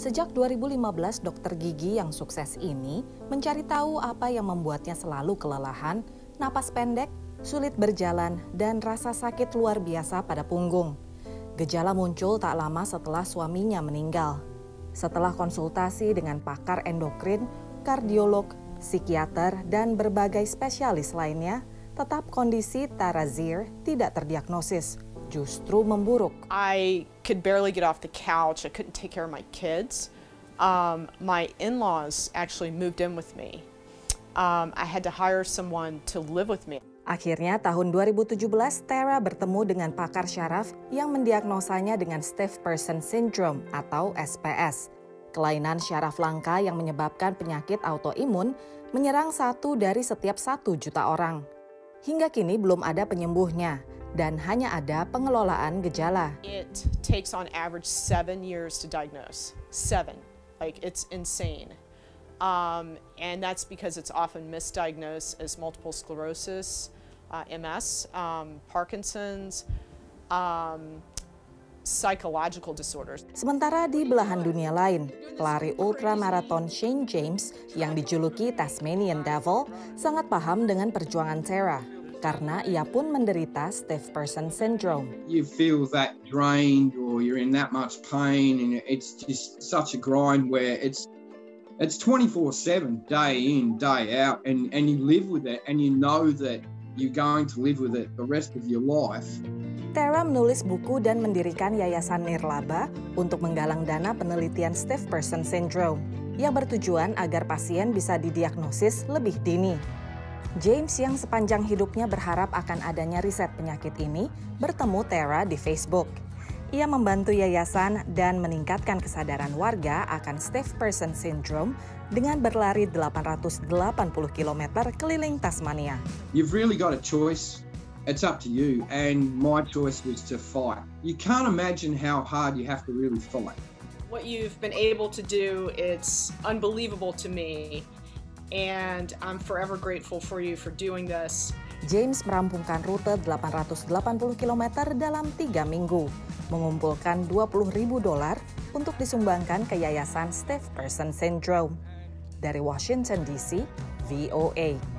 Sejak 2015, dokter gigi yang sukses ini mencari tahu apa yang membuatnya selalu kelelahan, napas pendek, sulit berjalan, dan rasa sakit luar biasa pada punggung. Gejala muncul tak lama setelah suaminya meninggal. Setelah konsultasi dengan pakar endokrin, kardiolog, psikiater, dan berbagai spesialis lainnya, tetap kondisi Tarazir tidak terdiagnosis, justru memburuk. I could barely get off the couch. I couldn't take care of my kids. My in-laws actually moved in with me. I had to hire someone to live with me. Akhirnya tahun 2017, Tara bertemu dengan pakar syaraf yang mendiagnosanya dengan Stiff Person Syndrome atau SPS. Kelainan syaraf langka yang menyebabkan penyakit autoimun menyerang 1 dari setiap 1 juta orang. Hingga kini belum ada penyembuhnya dan hanya ada pengelolaan gejala. It takes on average 7 years to diagnose. 7. Like, it's insane. And that's because it's often misdiagnosed as multiple sclerosis, MS, Parkinson's, psychological disorders. Sementara di belahan dunia lain, pelari ultramaraton Shane James yang dijuluki Tasmanian Devil sangat paham dengan perjuangan Tara karena ia pun menderita Stiff Person Syndrome. You feel that drained or you're in that much pain and it's just such a grind where it's 24/7, day in, day out, and you live with it and you know that you're going to live with it the rest of your life. Tara menulis buku dan mendirikan Yayasan Nirlaba untuk menggalang dana penelitian Stiff Person Syndrome yang bertujuan agar pasien bisa didiagnosis lebih dini. James yang sepanjang hidupnya berharap akan adanya riset penyakit ini bertemu Tara di Facebook. Ia membantu yayasan dan meningkatkan kesadaran warga akan Stiff Person Syndrome dengan berlari 880 km keliling Tasmania. You've really got a choice. It's up to you, and my choice was to fight. You can't imagine how hard you have to really fight. What you've been able to do, it's unbelievable to me, and I'm forever grateful for you for doing this. James merampungkan rute 880 km dalam 3 minggu, mengumpulkan $20.000 untuk disumbangkan ke Yayasan Stiff Person Syndrome. Dari Washington DC, VOA.